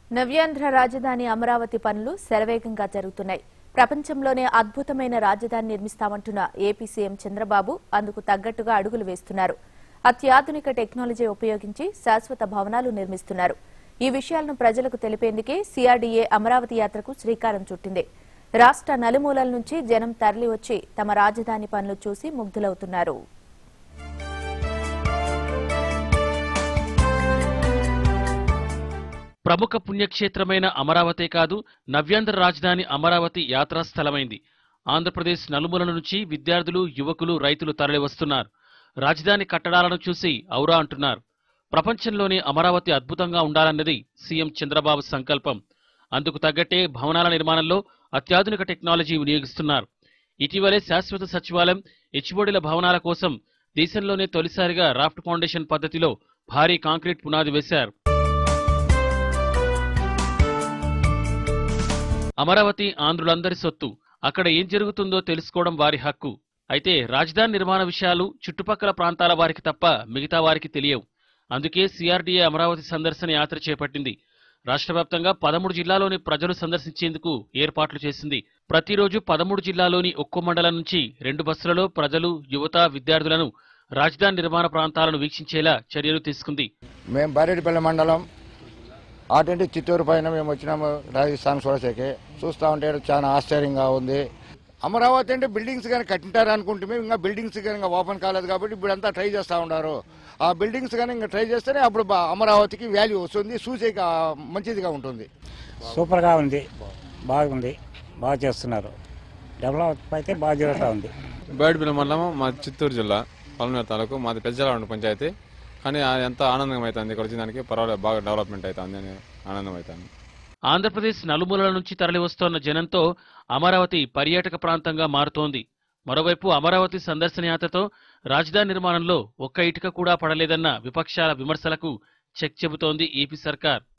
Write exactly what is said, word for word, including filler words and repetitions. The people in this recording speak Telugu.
నవ్యాంధ్ర రాజధాని అమరావతి పనులు శరవేగంగా జరుగుతున్నాయి. ప్రపంచంలోనే అద్భుతమైన రాజధాని నిర్మిస్తామంటున్న ఏపీ సీఎం చంద్రబాబు అందుకు తగ్గట్టుగా అడుగులు వేస్తున్నారు. అత్యాధునిక టెక్నాలజీ ఉపయోగించి శాశ్వత భవనాలు నిర్మిస్తున్నారు. ఈ విషయాలను ప్రజలకు తెలిపేందుకే సీఆర్డీఏ అమరావతి యాత్రకు శ్రీకారం చుట్టింది. రాష్ట్ర నలుమూలల నుంచి జనం తరలివచ్చి తమ రాజధాని పనులు చూసి ముగ్ధులవుతున్నారు. ప్రముఖ పుణ్యక్షేత్రమైన అమరావతే కాదు, నవ్యాంధ్ర రాజధాని అమరావతి యాత్రా స్థలమైంది. ఆంధ్రప్రదేశ్ నలుమూలల నుంచి విద్యార్థులు, యువకులు, రైతులు తరలివస్తున్నారు. రాజధాని కట్టడాలను చూసి ఔరా అంటున్నారు. ప్రపంచంలోనే అమరావతి అద్భుతంగా ఉండాలన్నది సీఎం చంద్రబాబు సంకల్పం. అందుకు తగ్గట్టే భవనాల నిర్మాణంలో అత్యాధునిక టెక్నాలజీ వినియోగిస్తున్నారు. ఇటీవలే శాశ్వత సచివాలయం, హెచ్ఓడీల భవనాల కోసం దేశంలోనే తొలిసారిగా రాఫ్ట్ ఫౌండేషన్ పద్ధతిలో భారీ కాంక్రీట్ పునాది వేశారు. అమరావతి ఆంధ్రులందరి సొత్తు. అక్కడ ఏం జరుగుతుందో తెలుసుకోవడం వారి హక్కు. అయితే రాజధాని నిర్మాణ విషయాలు చుట్టుపక్కల ప్రాంతాల వారికి తప్ప మిగతా వారికి తెలియవు. అందుకే సీఆర్డీఏ అమరావతి సందర్శన యాత్ర చేపట్టింది. రాష్ట్ర వ్యాప్తంగా పదమూడు జిల్లాలోని ప్రజలు సందర్శించేందుకు ఏర్పాట్లు చేసింది. ప్రతిరోజు పదమూడు జిల్లాలోని ఒక్కో మండలం నుంచి రెండు బస్సులలో ప్రజలు, యువత, విద్యార్థులను రాజధాని నిర్మాణ ప్రాంతాలను వీక్షించేలా చర్యలు తీసుకుంది. మేము బారెడ్డిపల్లి మండలం అటు చిత్తూరు పైన మేము వచ్చినాము. రాజస్థాన్ చూడసేకే చూస్తూ ఉంటే చాలా ఆశ్చర్యంగా ఉంది. అమరావతి అంటే బిల్డింగ్స్ కానీ కట్టింటారు అనుకుంటే ఇంకా బిల్డింగ్స్ కానీ ఇంకా ఓపెన్ కాలేదు కాబట్టి ఇప్పుడు అంతా ట్రై చేస్తూ ఉన్నారు. ఆ బిల్డింగ్స్ కానీ ఇంకా ట్రై చేస్తేనే అప్పుడు అమరావతికి వాల్యూ వస్తుంది, చూసేకి మంచిదిగా ఉంటుంది. సూపర్గా ఉంది, బాగుంది, బాగా చేస్తున్నారు. డెవలప్ అయితే బాగా జరుగుతూ ఉంది. బేడిపల్లి మండలం మా చిత్తూరు జిల్లా పల్మనేరు తాలూకు మాది పెద్దజల పంచాయతీ. కానీ ఎంత ఆనందం అవుతుంది ఇక్కడ వచ్చిందానికి. పర్వాలేదు, బాగా డెవలప్మెంట్ అవుతుంది అని ఆనందం అవుతుంది. ఆంధ్రప్రదేశ్ నలుమూలల నుంచి తరలివస్తోన్న జనంతో అమరావతి పర్యాటక ప్రాంతంగా మారుతోంది. మరోవైపు అమరావతి సందర్శన యాత్రతో రాజధాని నిర్మాణంలో ఒక్క ఇటుక కూడా పడలేదన్న విపక్షాల విమర్శలకు చెక్ చెబుతోంది ఏపీ సర్కార్.